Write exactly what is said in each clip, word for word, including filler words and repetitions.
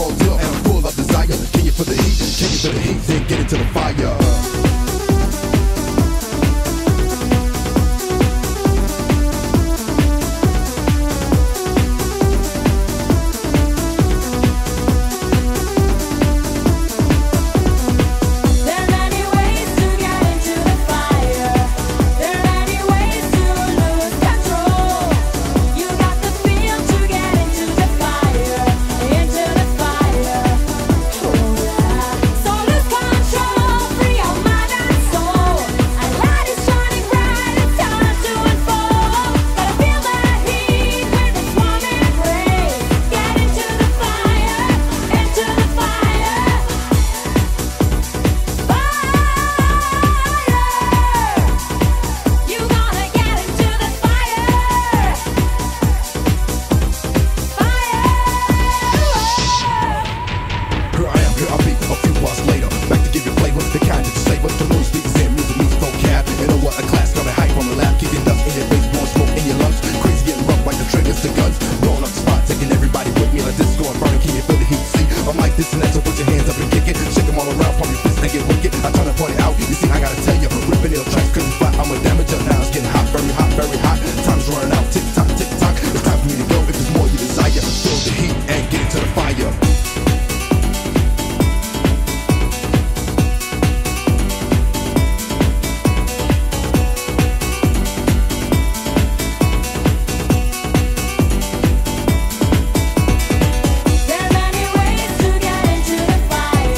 all deal, and I'm full of desire. Can you feel the heat? Can you feel the heat? Then get into the fire. There are many ways to get into the fire.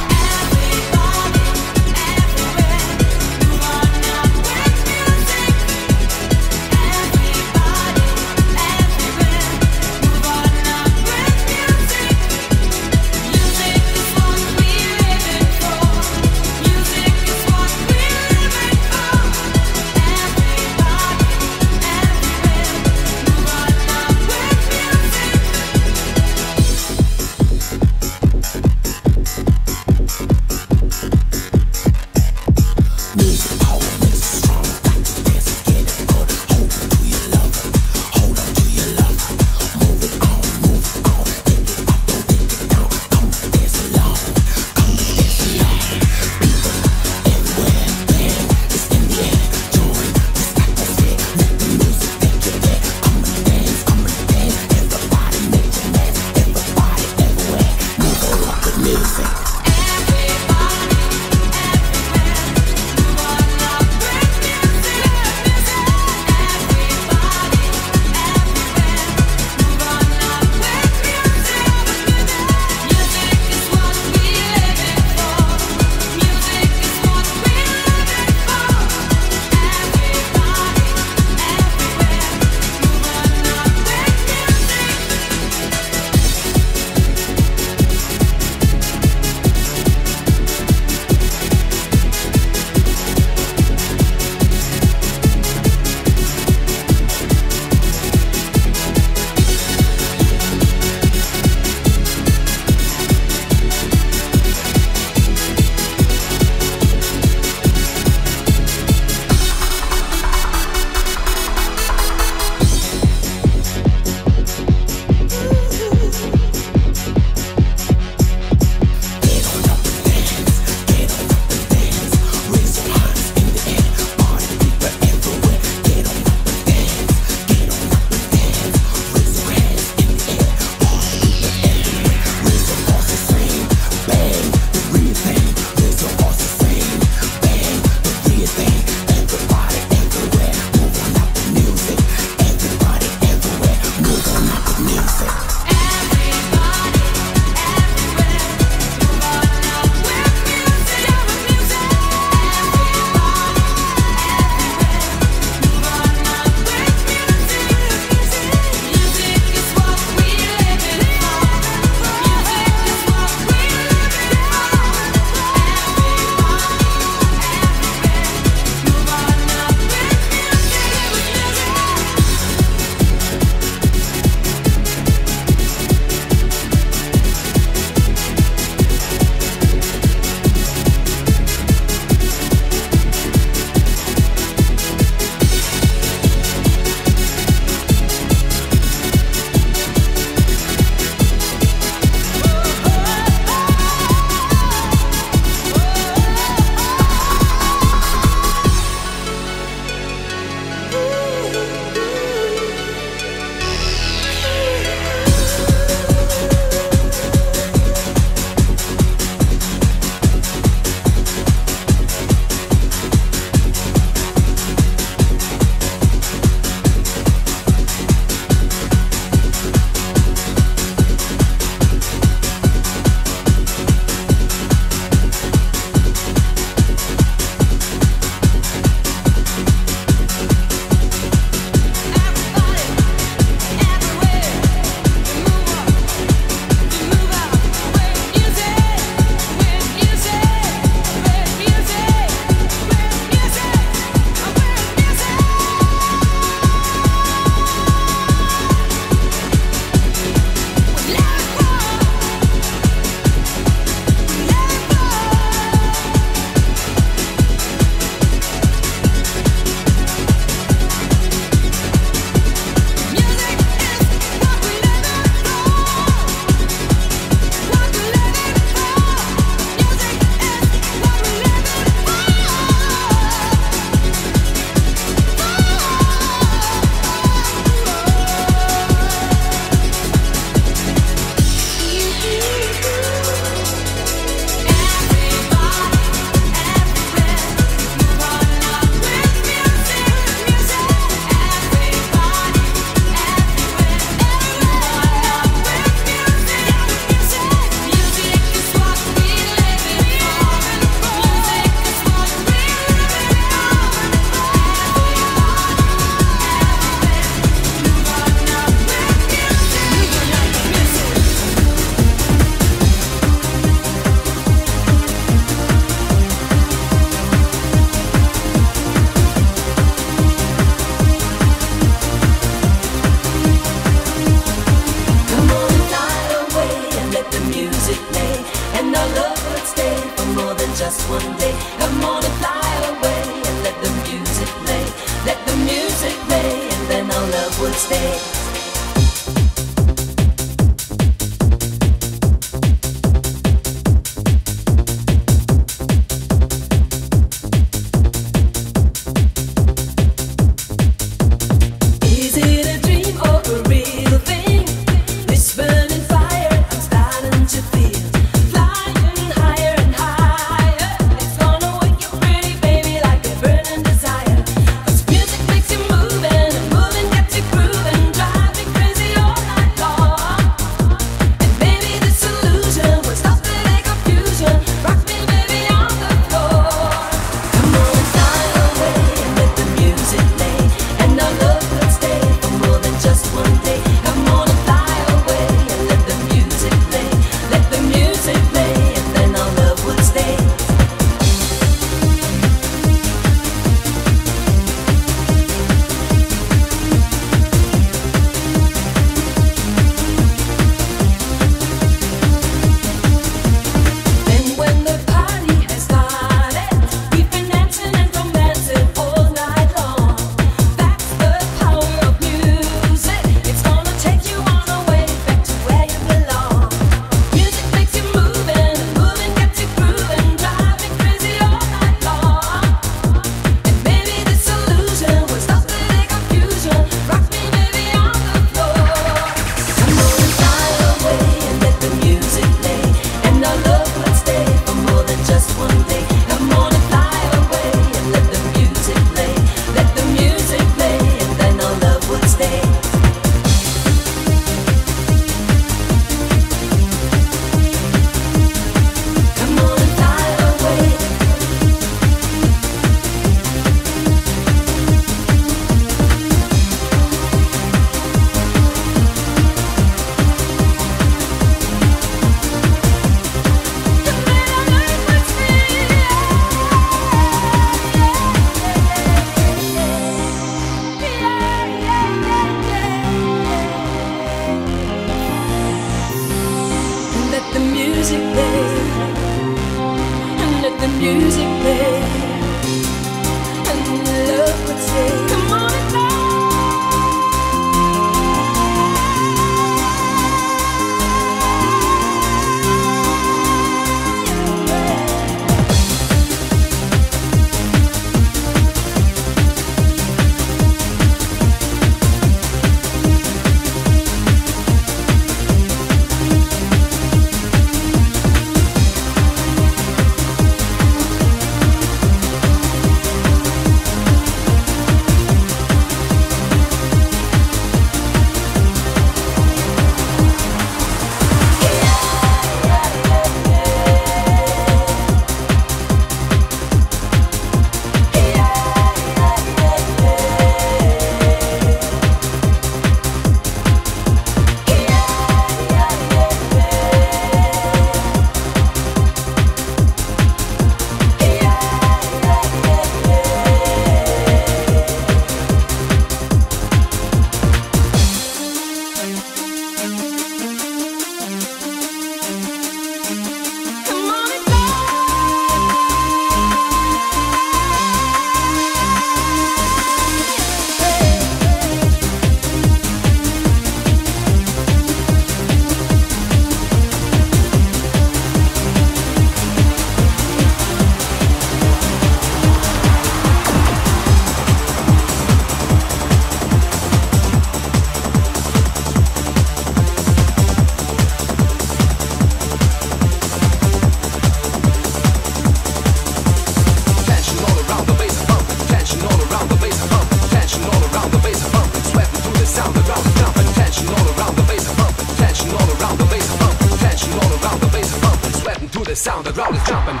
sound, the crowd is jumping.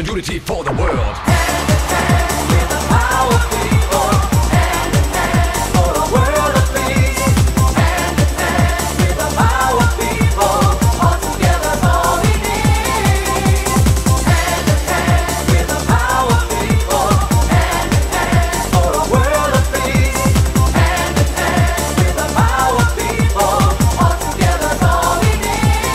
unity for the world. Hand in hand with the power people. Hand in hand for a world of peace. Hand in hand with the power people. All together all we need. Hand in hand with the power people. Hand in hand for a world of peace. Hand in hand with the power people. All together all we need.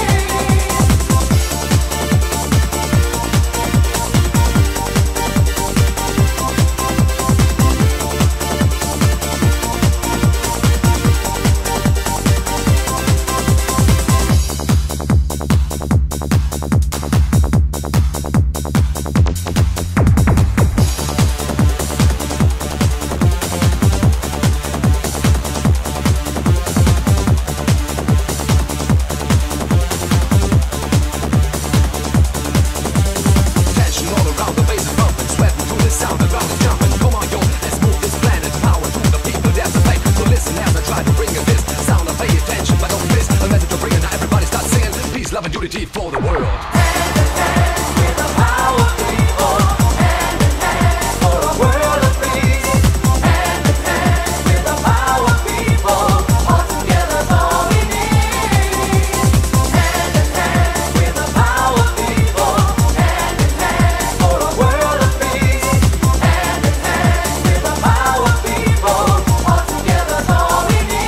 Tension all around, the bass is bumping, sweating through the sound, the ground is jumping. Come on, yo, let's move this planet. Power to the people, there's a fight. So listen as I try to bring you this sound. I pay attention, but don't miss the message I'm bringing. Now everybody start singing peace, love, and unity for the world. Hand in hand with the power people. Hand in hand for a world of peace. Hand in hand with the power people. All together all we need. Hand in hand with the power people. Hand in hand for a world of peace. Hand in hand with the power people. All together all we need.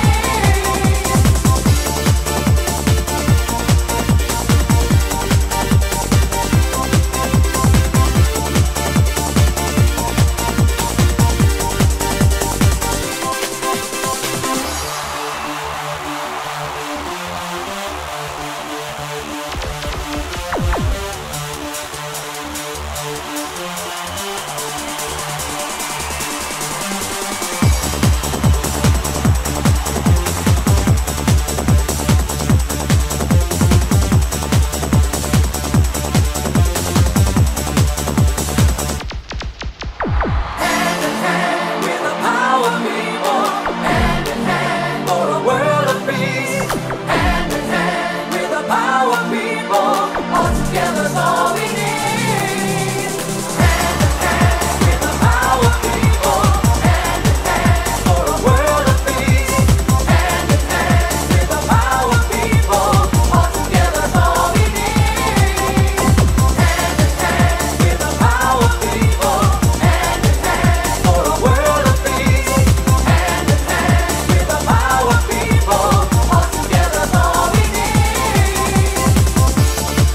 Hand in hand with the power people. Hand in hand for a world of peace. Hand in hand with the power people. All together all we need. Hand in hand with the power people. Hand in hand for a world of peace. Hand in hand with the power people. All together all we need. Hand in hand with the power people. Hand in hand for a world of peace. Hand in hand with the power people. All together all we need.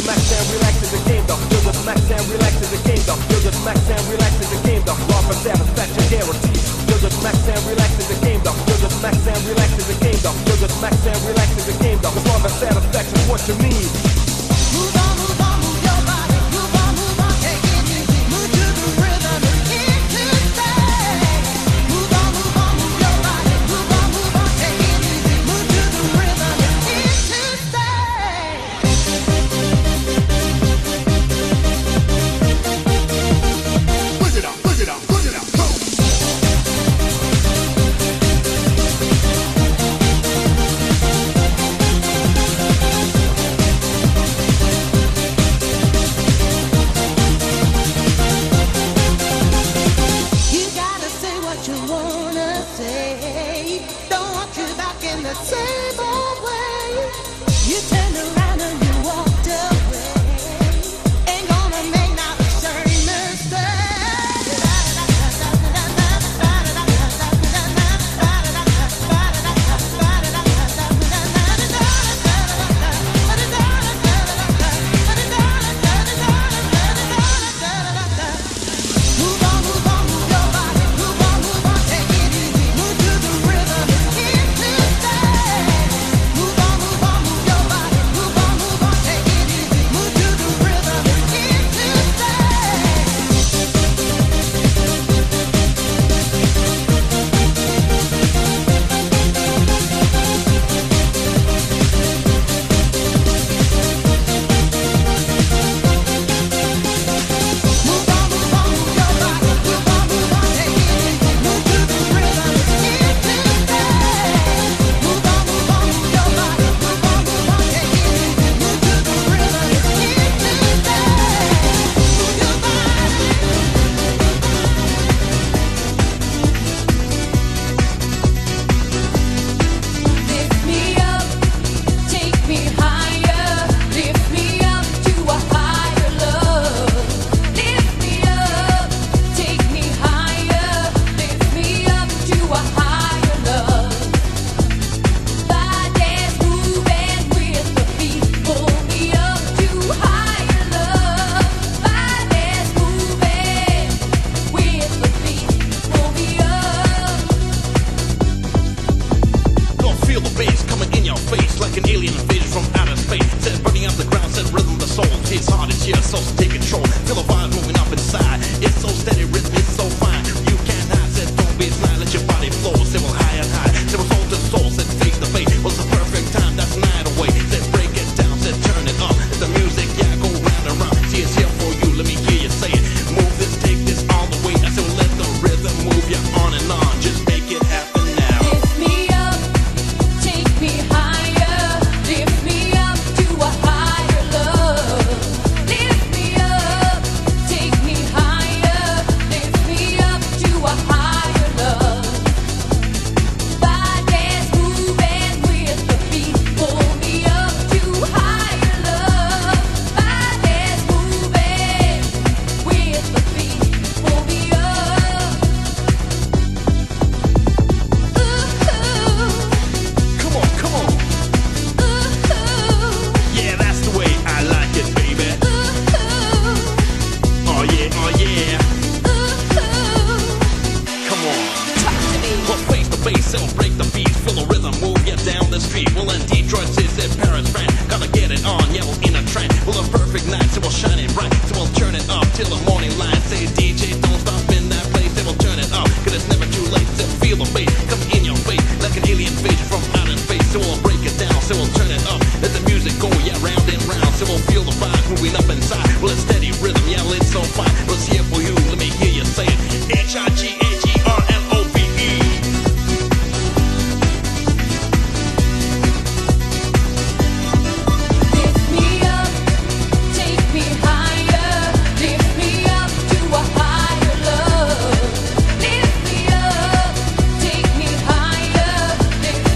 max and relax is a game though. Feel the max and relax is a game though. Feel the max and relax is a game though. Raw for satisfaction guaranteed. Feel the max and relax is a game though. Feel the max and relax is a game though. Feel the max and relax is a game though. Cause raw for satisfaction is what you need. Move on, move on, move your body. Move on, move on, take it easy. Move to the rhythm, it's here to stay. Move on, move on, move your body. Move on, move on, take it easy. Move to the rhythm, it's here to stay. Bring it out, bring it out, bring it out, go! You gotta say what you wanna say. Don't want you back in the same old way. You turned around and you walked away. Ain't gonna make not the same mistake. Move on, move on, move your body. Move on, move on, take it easy. Move to the rhythm, it's here to stay. Move on, move on, move your body. Move on, move on, take it easy. Move to the rhythm, it's here to Move on, move on, move your body. Move on, move on, take it easy. Move to the rhythm, it's here to stay. Move on, move on, move your body. Move on, move on, take it easy. Move to the rhythm, it's here to stay. Move your Lift me up, take me higher. Lift me up to a higher love. Lift me up, take me higher. Lift me up to a higher love. Body's moving with the beat. Pull me up to higher love. Body's moving with the beat. Pull me up. Gonna feel the bass coming in your face like an alien invasion from outer space. Set burning up the ground, set rhythm the soul. His heart is here, so take control. Feel the vibe moving up inside. It's so steady, rhythm is so fine. You can't hide, said don't be blind. Let your body flow. Say well high and high. Say well soul to soul. Said face to face. Was the perfect time. That's night away. Said break it down. Said turn it up. Let the music, yeah, go round and round. See it's here for you. Let me hear you say it. Move this, take this all the way. I said well let the rhythm move you on and on. Just make it happen now. Lift me up, take me higher. Lift me up to a higher love. Lift me up, take me higher. Lift me up to a higher love. Body's moving with the beat. Pull me up to higher love. Body's moving with the beat. Pull me up. Ooh. Come on, come on. Yeah, that's the way I like it, baby. Oh yeah, oh yeah. Come on. Well, face to face, it'll break the beat. Feel the rhythm, move you down the street. Well, in Detroit, says that Paris, friend. Gotta get it on, yeah, well, in a trend. Well, a perfect night, so we'll shine it bright. So we'll turn it up till the morning light. Say, D J, don't stop in that place. They will turn it up, cause it's never too late. So feel the bass come in your face like an alien invasion from outer space. So we'll break it down, so we'll turn it up. Let the music go, yeah, round and round. So we'll feel the vibe moving up inside. Well, it's steady rhythm, yeah, well, it's so fine. Well, it's here for you, let me hear you say it. H I G H E R L O V E. Lift me up, take me higher. Lift me up to a higher love. Lift me up, take me higher. Lift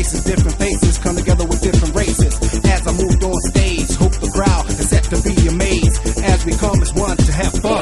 places, different faces come together with different races. As I moved on stage, hope the crowd is set to be amazed as we come as one to have fun.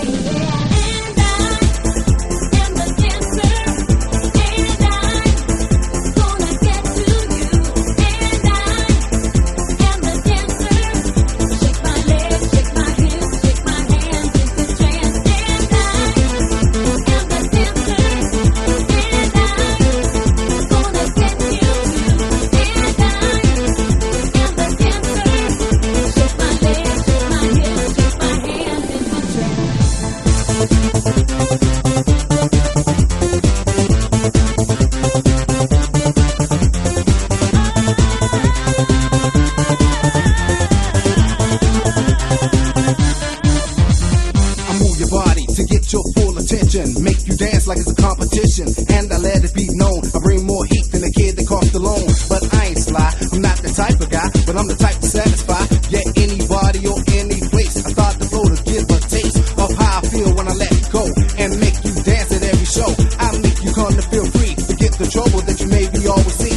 Make you dance like it's a competition, and I let it be known I bring more heat than a kid that cost a loan. But I ain't sly, I'm not the type of guy, but I'm the type to satisfy. Yeah, anybody or any place, I start the flow to give a taste of how I feel when I let go and make you dance at every show. I make you come to feel free, forget the trouble that you maybe always see.